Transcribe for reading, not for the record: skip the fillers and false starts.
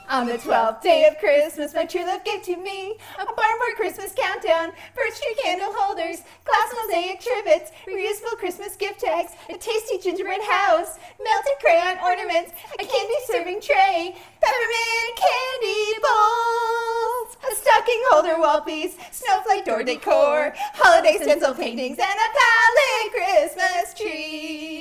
On the 12th day of Christmas, my true love gave to me a barnboard Christmas countdown, birch tree candle holders, glass mosaic trivets, reusable Christmas gift tags, a tasty gingerbread house, melted crayon ornaments, a candy serving tray, peppermint candy bowls, a stocking holder wall piece, snowflake door decor, holiday stencil paintings, and a palette Christmas tree.